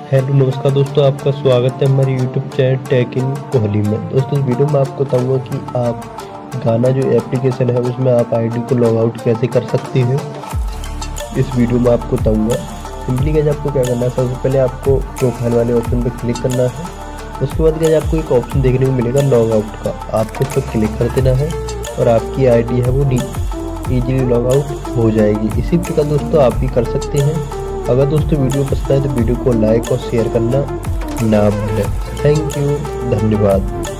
Hello नमस्कार दोस्तों, आपका स्वागत है हमारे YouTube channel tech in Kohli में। दोस्तों इस वीडियो में आपको बताऊंगा कि आप गाना जो एप्लीकेशन है उसमें आप आईडी को लॉग आउट कैसे कर सकते हैं। इस वीडियो में आपको बताऊंगा। सिंपली गाइस आपको क्या करना है, सबसे पहले आपको प्रोफाइल वाले ऑप्शन पर क्लिक करना है। उसके बाद गाइस आपको एक ऑप्शन देखने को मिलेगा लॉग आउट का, आपको इस पर क्लिक कर देना है और आपकी आई है वो ईजिली लॉग आउट हो जाएगी। इसी प्रकार दोस्तों आप भी कर सकते हैं। अगर दोस्तों वीडियो पसंद आए तो वीडियो को लाइक और शेयर करना ना भूलें। थैंक यू, धन्यवाद।